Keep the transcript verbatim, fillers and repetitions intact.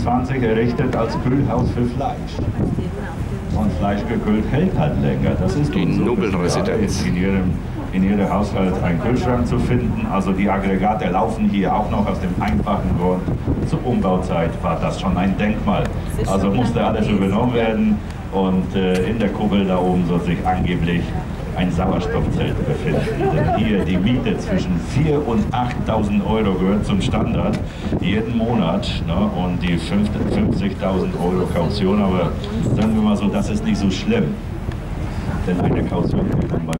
neunzehnhundertfünfundzwanzig errichtet als Kühlhaus für Fleisch. Und Fleisch gekühlt hält halt länger. Das ist die Nobelresidenz. In ihrem, in ihrem Haushalt einen Kühlschrank zu finden. Also die Aggregate laufen hier auch noch aus dem einfachen Grund. Zur Umbauzeit war das schon ein Denkmal. Also musste alles übernommen werden. Und äh, in der Kuppel da oben soll sich angeblich ein Sauerstoffzelt befinden. Denn hier die Miete zwischen viertausend und achttausend Euro gehört zum Standard jeden Monat. Ne? Und die fünfzigtausend Euro Kaution, aber sagen wir mal so, das ist nicht so schlimm. Denn eine Kaution kriegt man